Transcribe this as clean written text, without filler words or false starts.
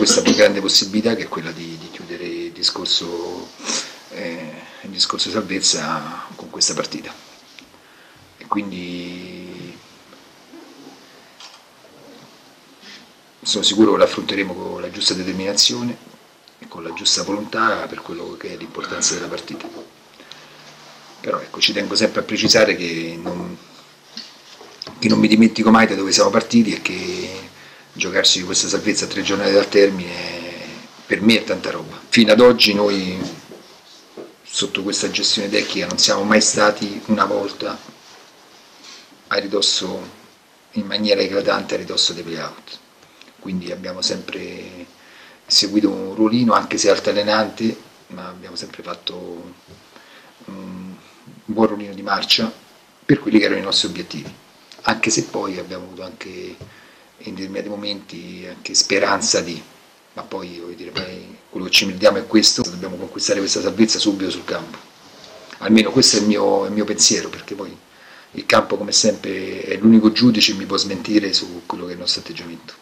questa più grande possibilità, che è quella di chiudere il discorso salvezza con questa partita. E quindi sono sicuro che l'affronteremo con la giusta determinazione e con la giusta volontà per quello che è l'importanza della partita. Però ecco, ci tengo sempre a precisare che non mi dimentico mai da dove siamo partiti e che giocarsi questa salvezza a 3 giornate dal termine per me è tanta roba. Fino ad oggi noi sotto questa gestione tecnica non siamo mai stati una volta a ridosso, in maniera eclatante a ridosso dei play-out, quindi abbiamo sempre seguito un ruolino, anche se altalenante, ma abbiamo sempre fatto un buon ruolino di marcia per quelli che erano i nostri obiettivi, anche se poi abbiamo avuto anche in determinati momenti anche speranza di, ma poi voglio dire, quello che ci meritiamo è questo, dobbiamo conquistare questa salvezza subito sul campo, almeno questo è il mio pensiero, perché poi il campo come sempre è l'unico giudice che mi può smentire su quello che è il nostro atteggiamento.